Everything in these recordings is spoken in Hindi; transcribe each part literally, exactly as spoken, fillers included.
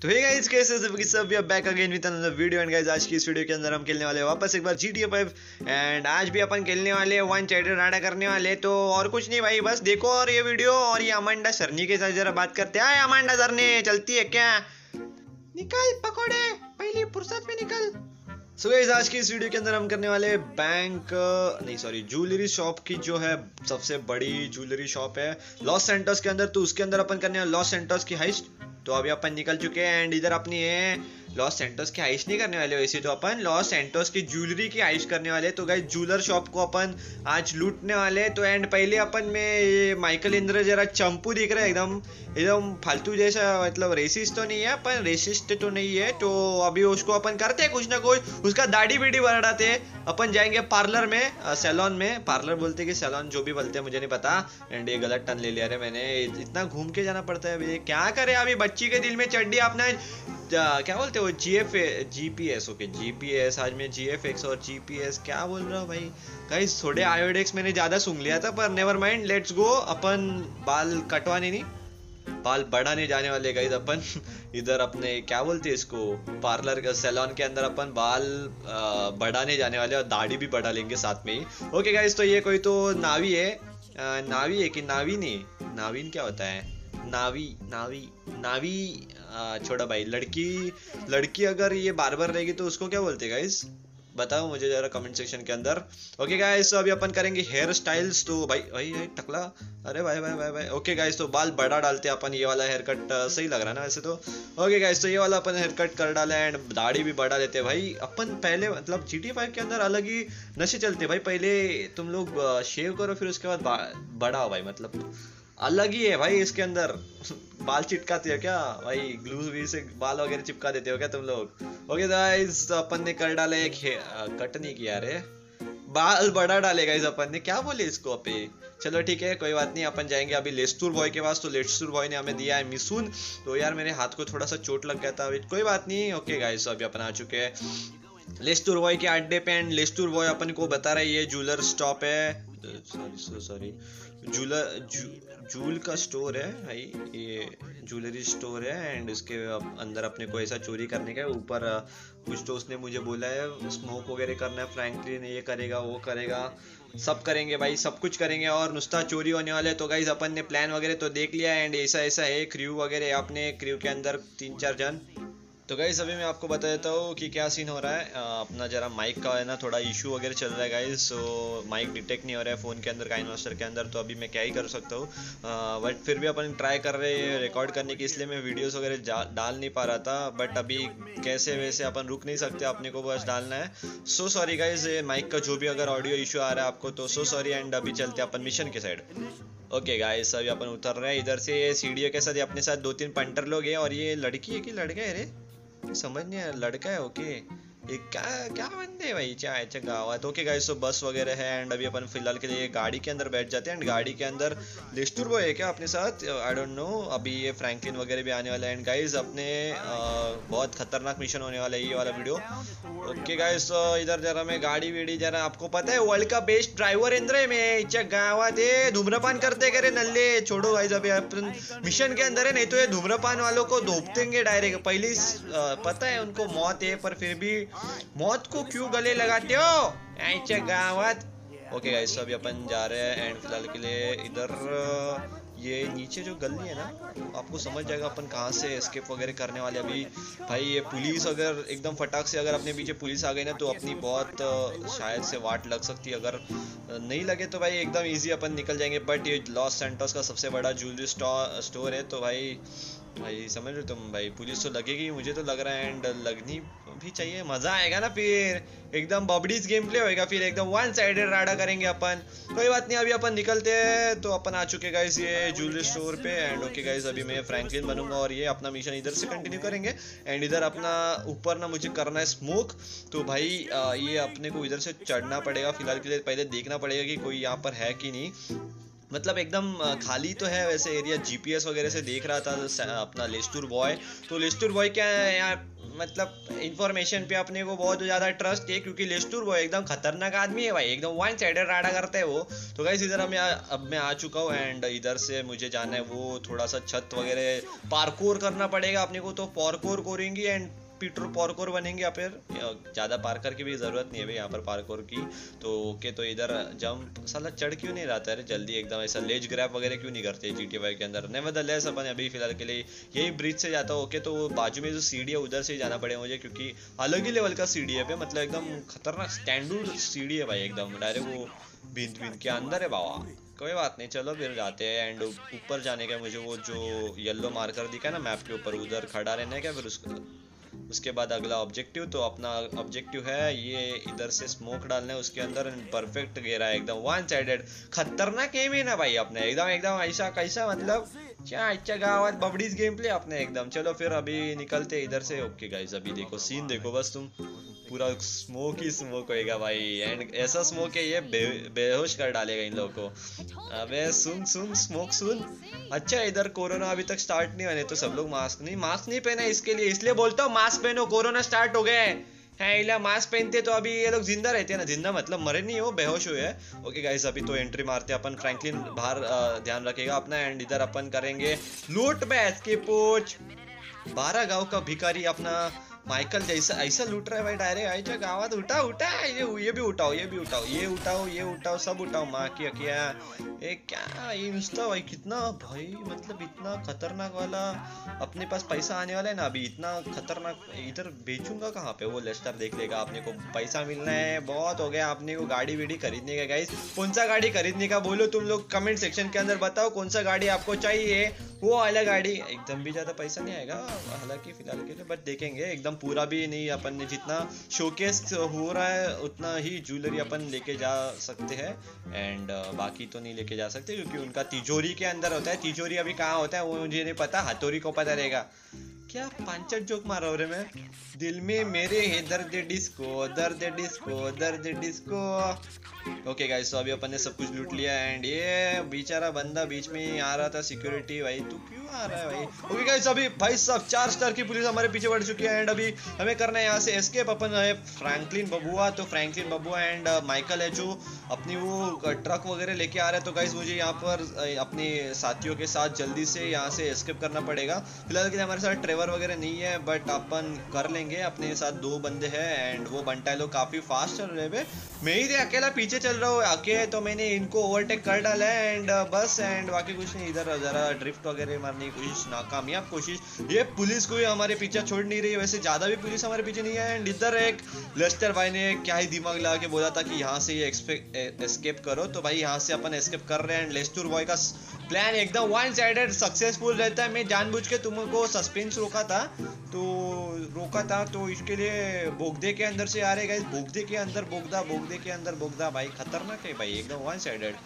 तो हे गाइस, कैसे सबकी सब we are back again with another video. And guys, आज की इस वीडियो के अंदर हम खेलने वाले हैं वापस एक बार G T A five. And आज भी अपन खेलने वाले वन साइडेड राडा करने वाले, तो और कुछ नहीं भाई, बस देखो और ये वीडियो। और ये अमांडा सरनी के साथ जरा बात करते हैं। अमांडा सरनी चलती है क्या? निकल पकोड़े, पहली फुर्सत में निकल। सो गाइस, आज की इस वीडियो के अंदर हम करने वाले बैंक नहीं सॉरी ज्वेलरी शॉप की, जो है सबसे बड़ी ज्वेलरी शॉप है लॉस सैंटोस के अंदर। तो उसके अंदर अपन करने वाले लॉस सैंटोस की हाइस्ट। तो अभी अपन निकल चुके हैं एंड इधर अपनी है लॉस सैंटोस की हाइस्ट नहीं करने वाले, वैसे तो अपन लॉस सैंटोस की ज्वेलरी की हाइस्ट करने वाले। तो गाइस, ज्वेलर शॉप को अपन आज लूटने वाले। तो एंड पहले अपन में ये माइकल इंद्र जरा चंपू दिख रहा है, एकदम एकदम फालतू जैसा, मतलब रेसिस्ट तो नहीं है अपन, रेसिस्ट तो नहीं है। तो अभी उसको अपन करते हैं कुछ ना कुछ, उसका दाढ़ी बीड़ी बढ़ाते हैं। अपन जाएंगे पार्लर में, सैलून में, पार्लर बोलते कि सैलून, जो भी बोलते हैं मुझे नहीं पता। एंड ये गलत टर्न ले लिया रे मैंने, इतना घूम के जाना पड़ता है अभी, क्या करे। अभी बच्ची के दिल में चड्डी अपना क्या बोलते हो, G F G P S, okay G P S. आज मैं जी एफ एक्स और जी पी एस क्या बोल रहा हूँ भाई। गाइस, थोड़े आयोडेक्स मैंने ज्यादा सूंघ लिया था, पर नेवर माइंड, लेट्स गो। अपन बाल कटवाने नहीं, बाल बढ़ाने जाने वाले गाइस अपन। इधर अपने क्या बोलते हैं इसको, पार्लर का सैलून के अंदर अपन बाल बढ़ाने जाने वाले, और दाढ़ी भी बढ़ा लेंगे साथ में ही। ओके गाइस, तो ये कोई तो नावी है, नावी है कि नावी नहीं, नावीन क्या होता है, नावी नावी नावी छोड़ा भाई। लड़की लड़की अगर ये बार बार रहेगी तो उसको क्या बोलते हैं गाइस, बताओ मुझे जरा कमेंट सेक्शन के अंदर। ओके गाइस, तो अभी अपन करेंगे हेयर स्टाइल्स। तो भाई भाई भाई टकला, अरे भाई भाई भाई भाई ओके गाइस, तो बाल बड़ा डालते हैं अपन। ये वाला हेयर कट सही लग रहा है ना वैसे तो। ओके गाइस, तो ये वाला अपन हेयर कट कर डाला एंड दाढ़ी भी बढ़ा लेते हैं भाई अपन। पहले मतलब जी टी ए फाइव के अंदर अलग ही नशे चलते भाई। पहले तुम लोग शेव करो, फिर उसके बाद बढ़ाओ भाई, मतलब अलग ही है भाई इसके अंदर। बाल चिपकाते हो क्या भाई, ग्लू भी से बाल वगैरह चिपका देते हो क्या तुम लोग। ओके गाइस, अपन ने कर डाला एक, कट नहीं किया रे, बाल बड़ा डालेगा इस अपन ने, क्या बोले इसको पे। चलो ठीक है, कोई बात नहीं, अपन जाएंगे अभी लेस्टूर बॉय के पास। तो लेस्टूर बॉय ने हमें दिया है मिसून। तो यार मेरे हाथ को थोड़ा सा चोट लग गया था, अभी कोई बात नहीं। ओके गाइस, अभी अपन आ चुके हैं लेस्टूर बॉय के अड्डे पे। एंड लेस्टूर बॉय अपन को बता रहा है ये ज्वेलर स्टॉप है, सॉरी सॉरी जूलर जूल का स्टोर है भाई, ये ज्वेलरी स्टोर है। एंड इसके अंदर अपने को ऐसा चोरी करने का, ऊपर कुछ तो उसने मुझे बोला है स्मोक वगैरह करना है, फ्रैंकलिन ये करेगा वो करेगा, सब करेंगे भाई, सब कुछ करेंगे और नुस्ता चोरी होने वाला है। तो गाइस, अपन ने प्लान वगैरह तो देख लिया। एंड ऐसा ऐसा है, क्रू वगैरह अपने क्रू के अंदर तीन चार जन। तो गाइस, अभी मैं आपको बता देता हूँ कि क्या सीन हो रहा है। आ, अपना जरा माइक का है ना, थोड़ा इशू वगैरह चल रहा है गाइस। सो माइक डिटेक्ट नहीं हो रहा है फ़ोन के अंदर, काइन मास्टर के अंदर। तो अभी मैं क्या ही कर सकता हूँ, बट फिर भी अपन ट्राई कर रहे हैं रिकॉर्ड करने की, इसलिए मैं वीडियोस वगैरह डाल नहीं पा रहा था। बट अभी कैसे वैसे अपन रुक नहीं सकते, अपने को बस डालना है। सो सॉरी गाइस, माइक का जो भी अगर ऑडियो इशू आ रहा है आपको, तो सो सॉरी। एंड अभी चलते हैं अपन मिशन के साइड। ओके गाइस, अभी अपन उतर रहे हैं इधर से सीढ़ियों के साथ। अपने साथ दो तीन पंटर लोग हैं, और ये लड़की है कि लड़का है रे, समझ नहीं आया, लड़का है। ओके, ये क्या क्या बंदे भाई, क्या अच्छा गाँव। ओके गाइस, तो बस वगैरह है। एंड अभी अपन फिलहाल के लिए गाड़ी के अंदर बैठ जाते हैं। एंड गाड़ी के अंदर लेस्टूर बॉय है क्या अपने साथ, आई डोंट नो। अभी ये फ्रैंकलिन वगैरह भी आने वाला है। एंड गाइस, अपने आ, बहुत खतरनाक मिशन होने वाला है ये वाला वीडियो। ओके गाइस, तो इधर जरा मैं गाड़ी वीडी, जरा आपको पता है वर्ल्ड का बेस्ट ड्राइवर इंद्र है मैं, इच्छा गाँव है। धूम्रपान करते करे नल्ले, छोड़ो गाइस, अभी अपन मिशन के अंदर है, नहीं तो ये धूम्रपान वालों को धोप देंगे डायरेक्ट। पहले पता है उनको मौत है, पर फिर भी मौत को क्यों गले लगाते हो ऐसे गावत। ओके गाइस, अभी अपन जा रहे हैं। एंड फिलहाल के लिए इधर ये नीचे जो गली है ना, आपको समझ जाएगा अपन कहाँ से एस्केप वगैरह करने वाले अभी भाई। ये पुलिस अगर एकदम फटाक से अगर अपने पीछे पुलिस आ गई ना, तो अपनी बहुत शायद से वाट लग सकती है। अगर नहीं लगे तो भाई एकदम इजी अपन निकल जाएंगे। बट ये लॉस सैंटोस का सबसे बड़ा ज्वेलरी स्टोर है, तो भाई भाई समझ रहे तुम भाई, पुलिस तो लगेगी मुझे तो लग रहा है। एंड लगनी भी चाहिए, मजा आएगा ना, फिर एकदम बबडीज गेम प्ले होएगा, फिर एकदम वन साइडेड राडा करेंगे अपन। कोई बात नहीं, अभी अपन निकलते हैं। तो अपन आ चुके गाइस ये ज्वेलरी स्टोर पे। एंड ओके गाइस, अभी मैं फ्रैंकलिन बनूंगा और ये अपना मिशन इधर से कंटिन्यू करेंगे। एंड इधर अपना ऊपर ना मुझे करना है स्मोक। तो भाई आ, ये अपने को इधर से चढ़ना पड़ेगा। फिलहाल के लिए पहले देखना पड़ेगा कि कोई यहाँ पर है कि नहीं। मतलब एकदम खाली तो है वैसे एरिया, जीपीएस वगैरह से देख रहा था अपना लेस्टूर बॉय। तो लेस्टूर बॉय क्या है यार, मतलब इंफॉर्मेशन पे अपने को बहुत ज़्यादा ट्रस्ट है, क्योंकि लेस्टूर बॉय एकदम खतरनाक आदमी है भाई, एकदम वन साइडेड राडा करता है वो। तो गाइस इधर हम अब मैं आ चुका हूँ एंड इधर से मुझे जाना है वो थोड़ा सा छत वगैरह पार्कोर करना पड़ेगा अपने को। तो पार्कोर करेंगे एंड पीटर पार्कोर बनेंगे, या फिर ज़्यादा पार्कर की भी ज़रूरत नहीं है भाई यहाँ पर पार्कोर की। तो ओके, तो इधर जंप साला चढ़ क्यों नहीं रहता है जल्दी एकदम, ऐसा लेज ग्रैब वगैरह क्यों नहीं करते जी टी वाई के अंदर। नेवरदलेस अपन अभी फिलहाल के लिए यही ब्रिज से जाता हूँ। ओके, तो बाजू में जो सीढ़ी है उधर से ही जाना पड़ेगा मुझे, क्योंकि अलग ही लेवल का सीढ़ी है, मतलब एकदम खतरनाक स्टैंडर्ड सीढ़ी है भाई, एकदम डायरेक्ट वो बींद बींद के अंदर है बाबा। कोई बात नहीं, चलो फिर जाते हैं। एंड ऊपर जाने का मुझे वो जो येलो मार्कर दिखा है ना मैप के ऊपर, उधर खड़ा रहना है क्या, फिर उसको उसके बाद अगला ऑब्जेक्टिव। तो अपना ऑब्जेक्टिव है ये इधर से स्मोक डालना है उसके अंदर, परफेक्ट घेरा है एकदम वन साइडेड। खतरनाक गेम है ना भाई अपने, एकदम एकदम ऐसा कैसा मतलब क्या अच्छा गावात बबडीज गेम प्ले अपने एकदम। चलो फिर अभी निकलते इधर से। ओके गाइस, अभी देखो सीन देखो बस तुम, पूरा स्मोक ही स्मोक होएगा भाई। एंड ऐसा स्मोक है ये बे, बेहोश कर डालेगा इन लोगों को। अबे सुन सुन स्मोक सुन। अच्छा, इधर कोरोना अभी तक स्टार्ट नहीं होने, तो सब लोग मास्क नहीं मास्क नहीं पहना इसके लिए, इसलिए बोलता हूँ मास्क पहनो, कोरोना स्टार्ट हो गए है इला। मास्क पहनते तो अभी ये लोग जिंदा रहते हैं ना, जिंदा मतलब मरे नहीं हो, बेहोश हुए हैं। ओके गाइस, अभी तो एंट्री मारते हैं अपन। फ्रैंकलिन बाहर ध्यान रखेगा अपना। एंड इधर अपन करेंगे लूट बैच के पोच। बारह गांव का भिखारी अपना माइकल जैसा ऐसा लूट रहा है भाई, डायरेक्ट आइजा गावात उठा उठा ये ये भी उठाओ, ये भी उठाओ, ये उठाओ, ये उठाओ, सब उठाओ माँ की अकिया। ये क्या ये नुस्ता भाई, कितना भाई मतलब इतना खतरनाक वाला अपने पास पैसा आने वाला है ना अभी, इतना खतरनाक। इधर बेचूंगा कहाँ पे, वो लेस्टर देख लेगा। अपने को पैसा मिलना है, बहुत हो गया अपने को गाड़ी वीडी खरीदने का। गाइस कौन सा गाड़ी खरीदने का बोलो तुम लोग कमेंट सेक्शन के अंदर बताओ, कौन सा गाड़ी आपको चाहिए, वो वाला गाड़ी। एकदम भी ज्यादा पैसा नहीं आएगा हालांकि फिलहाल के लिए, बट देखेंगे। एकदम पूरा भी नहीं, अपन ने जितना शोकेस हो रहा है उतना ही ज्वेलरी अपन लेके जा सकते हैं। एंड बाकी तो नहीं लेके जा सकते, क्योंकि उनका तिजोरी के अंदर होता है। तिजोरी अभी कहाँ होता है वो मुझे नहीं पता, हथौड़ी को पता रहेगा। क्या पांचट जोक मार रहा मैं, दिल में मेरे है दर्द डिस्को, दर्द डिस्को, दर्द डिस्को। ओके गाइस, तो अभी अपन ने सब कुछ लूट लिया। एंड ये बेचारा बंदा बीच में ही आ रहा था, सिक्योरिटी भाई तू क्यों आ रहा है भाई। ओके गाइस, अभी भाई सब चार स्टार की पुलिस हमारे पीछे बढ़ चुकी है। एंड अभी हमें करना है यहाँ से एस्केप। अपन है फ्रैंकलिन बबुआ, तो फ्रैंकलिन बबुआ एंड माइकल है जो अपनी वो ट्रक वगैरह लेके आ रहे हैं। तो गाइस मुझे यहाँ पर अपने साथियों के साथ जल्दी से यहाँ से एस्केप करना पड़ेगा। फिलहाल के लिए हमारे साथ ट्रेवर वगैरह नहीं है, बट अपन कर लेंगे। अपने साथ दो बंदे हैं एंड वो बंटा लोग काफी फास्ट चल रहे हैं, मैं ही अकेला पीछे चल रहा हूँ आके, तो मैंने इनको ओवरटेक कर डाला है। एंड बस एंड बाकी कुछ नहीं। इधर जरा ड्रिफ्ट वगैरह मारने की कोशिश, नाकामयाब कोशिश। ये पुलिस को ही हमारे पीछे छोड़ नहीं रही है, वैसे ज्यादा भी पुलिस हमारे पीछे नहीं है। एंड इधर एक लेस्टर भाई ने क्या ही दिमाग लगा के बोला था कि यहाँ से ये एस्केप करो, तो भाई यहाँ से अपन एस्केप कर रहे हैं। एंड लेस्टर बॉय का प्लान एकदम वन साइडेड सक्सेसफुल रहता है। मैं जानबूझ के तुमको सस्पेंस रोका था तो रोका था तो इसके लिए बोगदे के अंदर से आ रहे गाइस, बोगदे के अंदर बोगदा, बोगदे के अंदर बोगदा। भाई खतरनाक है भाई, एकदम वन साइडेड।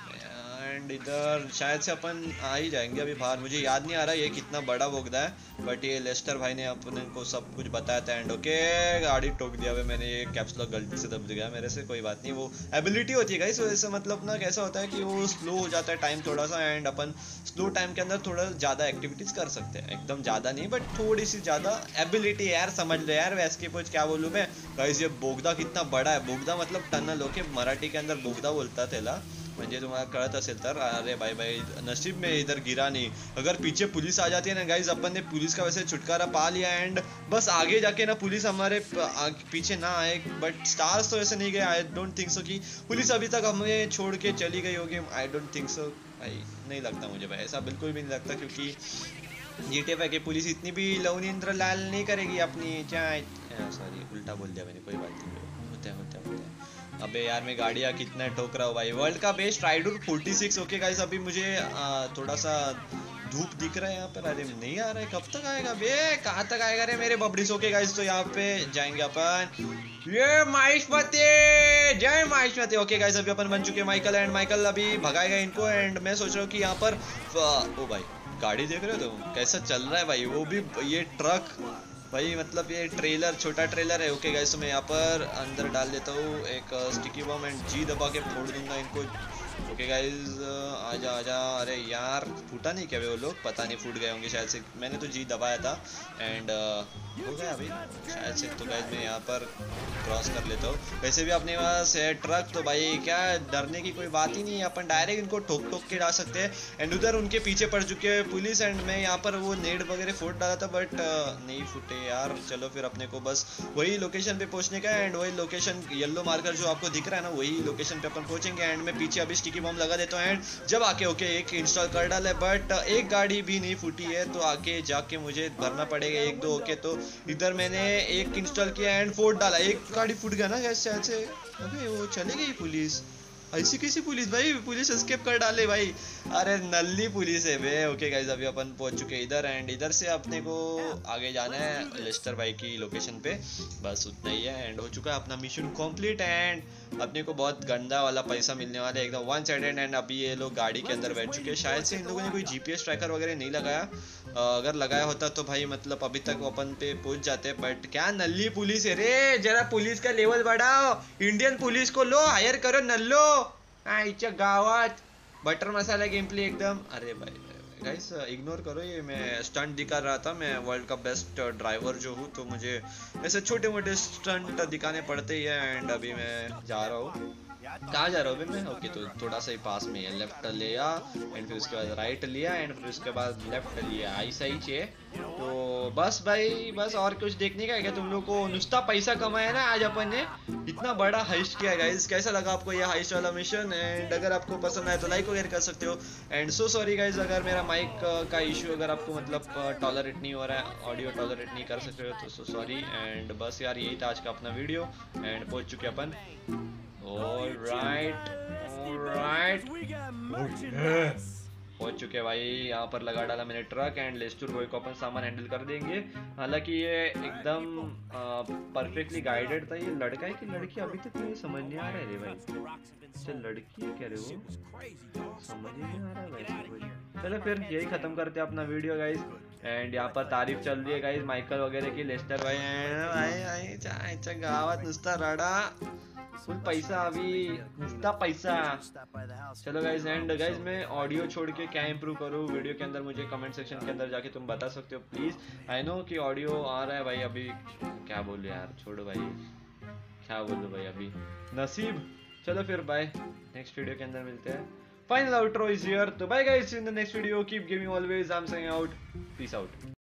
एंड इधर शायद से अपन आ ही जाएंगे अभी बाहर, मुझे याद नहीं आ रहा ये कितना बड़ा बोगदा है, बट ये लेस्टर भाई ने अपने को सब कुछ बताया था। एंड ओके गाड़ी ठोक दिया भाई मैंने, ये कैप्स लॉक गलती से दब गया मेरे से, कोई बात नहीं। वो एबिलिटी होती है गाइस, वैसे मतलब ना कैसा होता है कि वो स्लो हो जाता है टाइम थोड़ा सा, एंड अपन स्लो टाइम के अंदर थोड़ा ज़्यादा एक्टिविटीज़ कर सकते हैं, एकदम ज़्यादा नहीं बट थोड़ी सी ज़्यादा एबिलिटी यार, समझ लो यार। वैसे कुछ क्या बोलूँ मैं गाइस, ये बोगदा कितना बड़ा है, बोगदा मतलब टनल। ओके मराठी के अंदर बोगदा बोलता त्याला, म्हणजे तुम्हाला कळत असेल तर। अरे भाई भाई नसीब में इधर गिरा नहीं, अगर पीछे पुलिस आ जाती है ना गाइज, अपन ने पुलिस का वैसे छुटकारा पा लिया। एंड बस आगे जाके ना पुलिस हमारे पीछे ना आए, बट स्टार्स तो ऐसे नहीं गए। आई डोंट थिंक सो कि पुलिस अभी तक हमें छोड़ के चली गई होगी, आई डोंट थिंक सो भाई, नहीं लगता मुझे भाई, ऐसा बिल्कुल भी नहीं लगता, क्योंकि जी टी ए की पुलिस इतनी भी लवनींद्र लाल नहीं करेगी अपनी चाय। सॉरी उल्टा बोल दिया मैंने, कोई बात नहीं, होता है होता है होता है। अबे यार मैं गाड़ियाँ कितना ठोक रहा हूँ भाई। वर्ल्ड का बेस्ट राइडर छियालीस। ओके गाइस, अभी मुझे आ, थोड़ा सा धूप दिख रहा है यहाँ पर। अरे नहीं आ रहा है, कब तक आएगा बे, कहाँ तक आएगा रे मेरे बबड़ीस। ओके गाइस, तो यहाँ पे जाएंगे अपन, ये माहिष्मती, जय माहिष्मती। ओके गाइस, अभी अपन बन चुके हैं माइकल, एंड माइकल अभी भगाएगा इनको। एंड मैं सोच रहा हूँ कि यहाँ पर ओ भाई गाड़ी देख रहे हो तुम कैसा चल रहा है भाई, वो भी ये ट्रक भाई, मतलब ये ट्रेलर, छोटा ट्रेलर है। ओके गाइस, तो मैं यहाँ पर अंदर डाल देता हूँ एक स्टिकी बम एंड जी दबा के फोड़ दूंगा इनको। ओके गाइज, आजा आजा। अरे यार फूटा नहीं क्या वो लोग? पता नहीं, फूट गए होंगे शायद से। मैंने तो जी दबाया था एंड हो गया अभी शायद से। तो गाइज मैं यहाँ पर क्रॉस कर लेता हूँ। वैसे भी अपने पास है ट्रक, तो भाई क्या डरने की कोई बात ही नहीं है। अपन डायरेक्ट इनको ठोक ठोक के डाल सकते हैं। एंड उधर उनके पीछे पड़ चुके हैं पुलिस। एंड मैं यहाँ पर वो नेड वगैरह फोड़ डाला था बट नहीं फूटे यार। चलो फिर अपने को बस वही लोकेशन पे पहुंचने का है। एंड वही लोकेशन येलो मार्कर जो आपको दिख रहा है ना, वही लोकेशन पे अपन पहुंचेंगे। एंड मैं पीछे अभी स्टिकी बम लगा देता हूँ। एंड जब आके ओके एक इंस्टॉल कर डाला है बट एक गाड़ी भी नहीं फूटी है, तो आके जाके मुझे भरना पड़ेगा एक दो। ओके तो इधर मैंने एक इंस्टॉल किया एंड फोड़ डाला। एक गाड़ी फूट गया ना गैस शायद से। अबे वो चले गई पुलिस। ऐसी कैसी पुलिस भाई? पुलिस एस्केप कर डाले भाई। अरे नल्ली पुलिस है बे। ओके गाइस, अभी अपन पहुंच चुके हैं इधर। एंड इधर से अपने को आगे जाना है लेस्टर भाई की लोकेशन पे। बस उतना ही है एंड हो चुका है अपना मिशन कंप्लीट। एंड अपने को बहुत गंदा वाला पैसा मिलने वाला है, एकदम वन साइडेड। एंड अभी ये लोग गाड़ी के अंदर बैठ चुके हैं। शायद से इन लोगों ने कोई जीपीएस ट्रैकर वगैरह नहीं लगाया। अगर लगाया होता तो भाई मतलब अभी तक अपन पे पहुंच जाते। बट क्या नल्ली पुलिस है रे। जरा पुलिस का लेवल बढ़ाओ, इंडियन पुलिस को लो, हायर करो नल्लो। आईच्या गावात बटर मसाला गेम प्ले एकदम। अरे भाई गाइस इग्नोर करो, ये मैं स्टंट दिखा रहा था। मैं वर्ल्ड का बेस्ट ड्राइवर जो हूँ, तो मुझे ऐसे छोटे मोटे स्टंट दिखाने पड़ते ही है। एंड अभी मैं जा रहा हूँ। कहाँ जा रहा हूँ मैं? ओके तो थोड़ा सा ही पास में है। लेफ्ट लिया एंड फिर उसके बाद राइट लिया एंड फिर उसके बाद लेफ्ट लिया। ऐसा ही चाहिए। तो बस भाई बस और कुछ देखने का है क्या तुम लोग को? नुस्ता पैसा कमाया ना आज अपन ने। इतना बड़ा हाइस्ट किया गाइस। कैसा लगा आपको ये हाइस्ट वाला मिशन? एंड अगर आपको पसंद आए तो लाइक वगैरह कर सकते हो। एंड सो सॉरी गाइस अगर मेरा माइक का इशू अगर आपको मतलब टॉलरेट नहीं हो रहा है, ऑडियो टॉलरेट नहीं कर सकते हो, तो सो सॉरी। एंड बस यार यही था आज का अपना वीडियो। एंड पहुंच चुके अपन। ऑलराइट ऑलराइट पहुंच चुके भाई। यहाँ पर लगा डाला मैंने ट्रक एंड लेस्टर बॉय को अपन सामान हैंडल कर देंगे। हालांकि ये एकदम परफेक्टली गाइडेड था। ये लड़का है कि लड़की अभी तक मुझे समझ नहीं आ रहा है रे भाई। अच्छा लड़की है क्या रे वो? समझ ही नहीं आ रहा है भाई। चलो फिर यही खत्म करते हैं अपना वीडियो गाइस। एंड यहाँ पर तारीफ चल रही है गाइस माइकल वगैरह की। लेस्टर भाई भाई भाई चाय गावात नुसता रडा फुल पैसा, अभी नुसता पैसा। चलो गाइज एंड गाइज मैं ऑडियो छोड़ के क्या इंप्रूव करूँ वीडियो के अंदर, मुझे कमेंट सेक्शन के अंदर जाके तुम बता सकते हो प्लीज। आई नो कि ऑडियो आ रहा है भाई। अभी क्या बोलूं यार, छोड़ो भाई, क्या बोलूं भाई अभी नसीब। चलो फिर बाय, नेक्स्ट वीडियो के अंदर मिलते हैं। Final outro is here. तो bye guys, in the next video keep gaming always. I am signing out, peace out.